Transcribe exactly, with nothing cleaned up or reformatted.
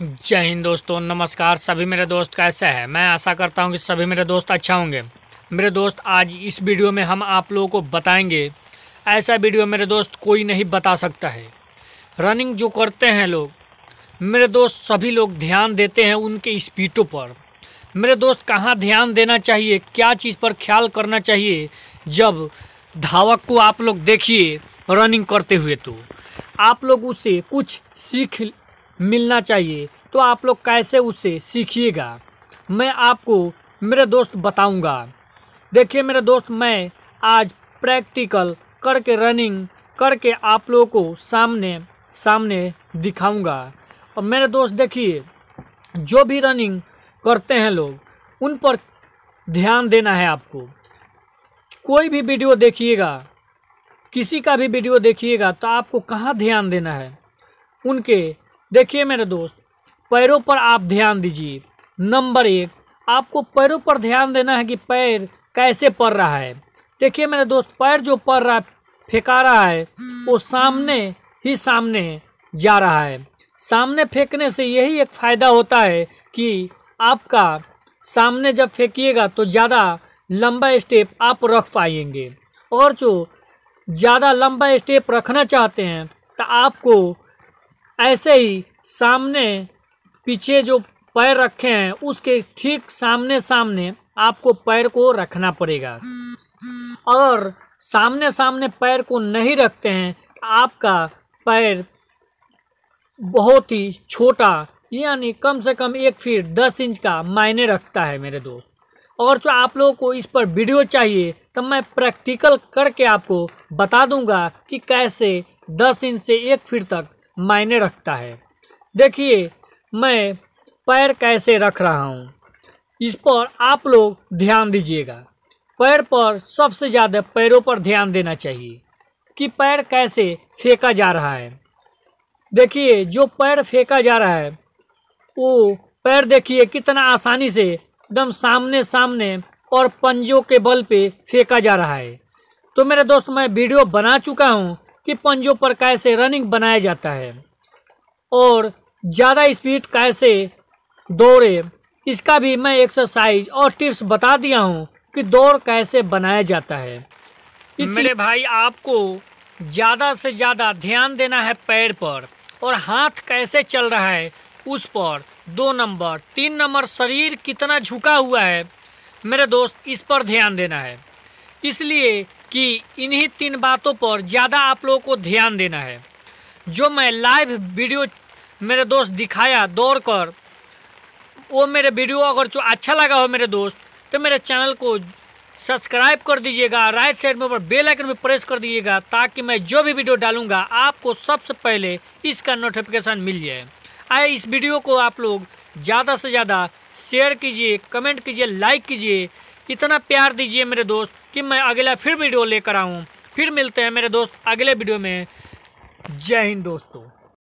जय हिंद दोस्तों, नमस्कार। सभी मेरे दोस्त कैसे हैं? मैं आशा करता हूं कि सभी मेरे दोस्त अच्छा होंगे। मेरे दोस्त, आज इस वीडियो में हम आप लोगों को बताएंगे, ऐसा वीडियो मेरे दोस्त कोई नहीं बता सकता है। रनिंग जो करते हैं लोग, मेरे दोस्त सभी लोग ध्यान देते हैं उनके स्पीडों पर। मेरे दोस्त, कहाँ ध्यान देना चाहिए, क्या चीज़ पर ख्याल करना चाहिए जब धावक को आप लोग देखिए रनिंग करते हुए, तो आप लोग उससे कुछ सीख मिलना चाहिए। तो आप लोग कैसे उससे सीखिएगा, मैं आपको मेरे दोस्त बताऊंगा। देखिए मेरे दोस्त, मैं आज प्रैक्टिकल करके रनिंग करके आप लोगों को सामने सामने दिखाऊंगा। और मेरे दोस्त देखिए, जो भी रनिंग करते हैं लोग, उन पर ध्यान देना है आपको। कोई भी वीडियो देखिएगा, किसी का भी वीडियो देखिएगा, तो आपको कहाँ ध्यान देना है उनके। देखिए मेरे दोस्त, पैरों पर आप ध्यान दीजिए। नंबर एक, आपको पैरों पर ध्यान देना है कि पैर कैसे पड़ रहा है। देखिए मेरे दोस्त, पैर जो पड़ रहा है, फेंका रहा है, वो सामने ही सामने जा रहा है। सामने फेंकने से यही एक फ़ायदा होता है कि आपका सामने जब फेंकिएगा तो ज़्यादा लंबा स्टेप आप रख पाएंगे। और जो ज़्यादा लंबा स्टेप रखना चाहते हैं तो आपको ऐसे ही सामने पीछे जो पैर रखे हैं उसके ठीक सामने सामने आपको पैर को रखना पड़ेगा। और सामने सामने पैर को नहीं रखते हैं तो आपका पैर बहुत ही छोटा, यानी कम से कम एक फीट दस इंच का मायने रखता है मेरे दोस्त। और जो आप लोगों को इस पर वीडियो चाहिए तो मैं प्रैक्टिकल करके आपको बता दूंगा कि कैसे दस इंच से एक फीट तक मायने रखता है। देखिए मैं पैर कैसे रख रहा हूँ, इस पर आप लोग ध्यान दीजिएगा। पैर पर सबसे ज़्यादा पैरों पर ध्यान देना चाहिए कि पैर कैसे फेंका जा रहा है। देखिए जो पैर फेंका जा रहा है, वो पैर देखिए कितना आसानी से एकदम सामने सामने और पंजों के बल पे फेंका जा रहा है। तो मेरे दोस्त, मैं वीडियो बना चुका हूँ कि पंजों पर कैसे रनिंग बनाया जाता है और ज़्यादा स्पीड कैसे दौड़े, इसका भी मैं एक्सरसाइज और टिप्स बता दिया हूँ कि दौड़ कैसे बनाया जाता है। मेरे भाई, आपको ज़्यादा से ज़्यादा ध्यान देना है पैर पर, और हाथ कैसे चल रहा है उस पर। दो नंबर, तीन नंबर, शरीर कितना झुका हुआ है मेरे दोस्त, इस पर ध्यान देना है। इसलिए कि इन्हीं तीन बातों पर ज़्यादा आप लोगों को ध्यान देना है। जो मैं लाइव वीडियो मेरे दोस्त दिखाया दौड़ कर, वो मेरे वीडियो अगर जो अच्छा लगा हो मेरे दोस्त, तो मेरे चैनल को सब्सक्राइब कर दीजिएगा। राइट साइड में ऊपर बेल आइकन पे प्रेस कर दीजिएगा, ताकि मैं जो भी वीडियो डालूंगा आपको सबसे पहले इसका नोटिफिकेशन मिल जाए। आए इस वीडियो को आप लोग ज़्यादा से ज़्यादा शेयर कीजिए, कमेंट कीजिए, लाइक कीजिए। इतना प्यार दीजिए मेरे दोस्त कि मैं अगला फिर वीडियो लेकर आऊँ। फिर मिलते हैं मेरे दोस्त अगले वीडियो में। जय हिंद दोस्तों।